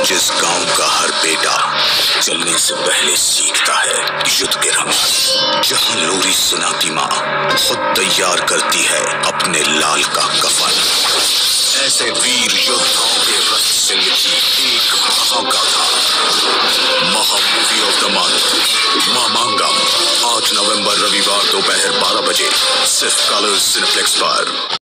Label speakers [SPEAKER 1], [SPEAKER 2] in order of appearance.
[SPEAKER 1] जिस गांव का हर बेटा चलने से पहले सीखता है युद्ध के रंग, जहां लोरी सुनाती माँ खुद तैयार करती है अपने लाल का कफन, ऐसे वीर योद्धाओं के रक्त से लिखी एक महागाथा, महा movie of the month Mamangam, 8 नवंबर रविवार दोपहर 12 बजे सिर्फ कलर्स सिनेप्लेक्स पर।